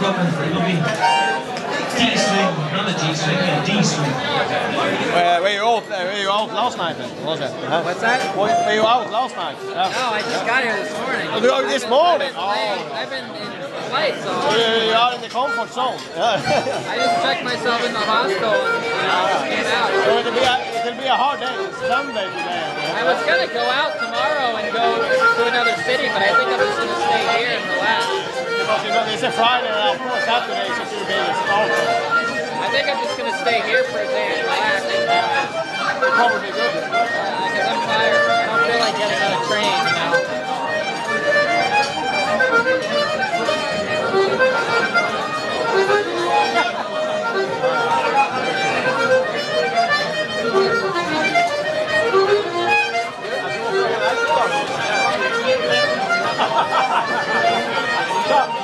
Dublin for a lovely D-string, not a G-string, a D-string. Were you out last night then? Was it? What's that? Were you out last night? Yeah. No, I just got here this morning. Oh, this morning? I've been in flights all You are in the comfort zone. Yeah. I just checked myself in the hostel and just came out. So it'll be a hard day. It's Sunday today. I was going to go out tomorrow and go to another city, but I think I'm just going to stay here and relax. Because you know, it's a Friday and of course Saturday is a few days off. I think I'm just going to stay here for a day and relax. Probably good. Because I'm tired. I don't feel like getting on a train, you know. Stop.